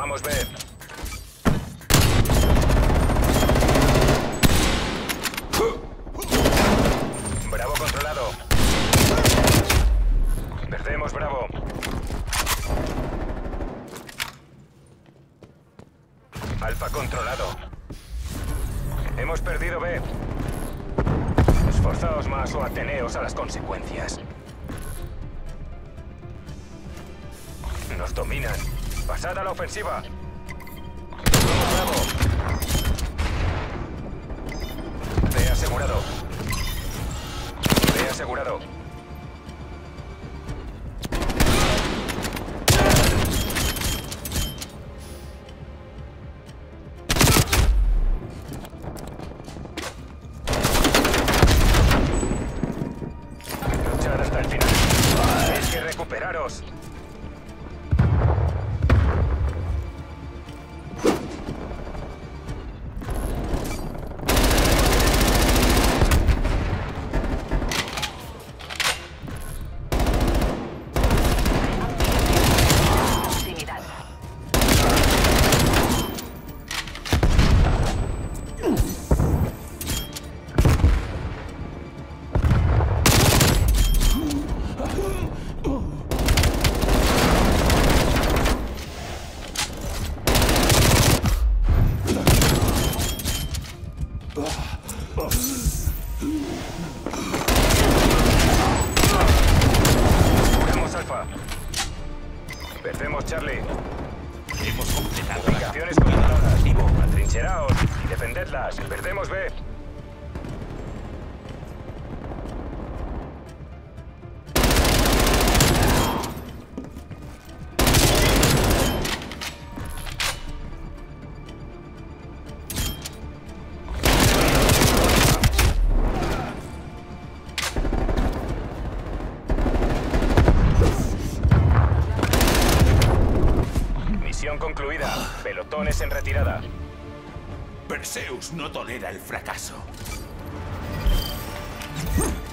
Tomamos B. Bravo controlado. Perdemos Bravo. Alfa controlado. Hemos perdido B. Esforzaos más o ateneos a las consecuencias. Nos dominan. Pasad a la ofensiva. Vamos, Bravo. B asegurado. B asegurado. Luchar hasta el final. Tenéis que recuperaros. Curamos Alfa. Perdemos Charlie. Hemos completado Ubicaciones controladas. Atrincheraos y defendedlas. Perdemos B. Misión concluida. Pelotones en retirada. Perseus no tolera el fracaso.